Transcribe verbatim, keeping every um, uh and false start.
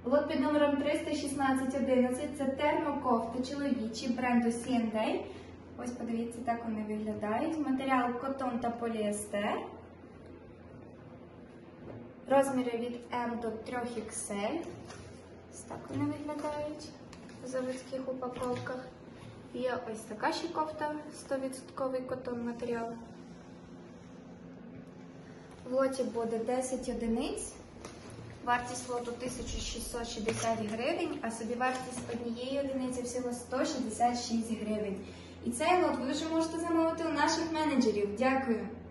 Лот під номером триста шістнадцять одинадцять – це термокофти чоловічі бренду сі енд ей. Ось подивіться, так вони виглядають. Матеріал котон та поліестер. Розміри від ем до три ікс ель. Ось так вони виглядають у заводських упаковках. Є ось така ще кофта, сто відсотків котон матеріал. В лоті буде десять одиниць. Вартість лоту тисяча шістсот шістдесят гривень, а собівартість однієї одиниці всього сто шістдесят шість гривень. І цей лот ви вже можете замовити у наших менеджерів. Дякую!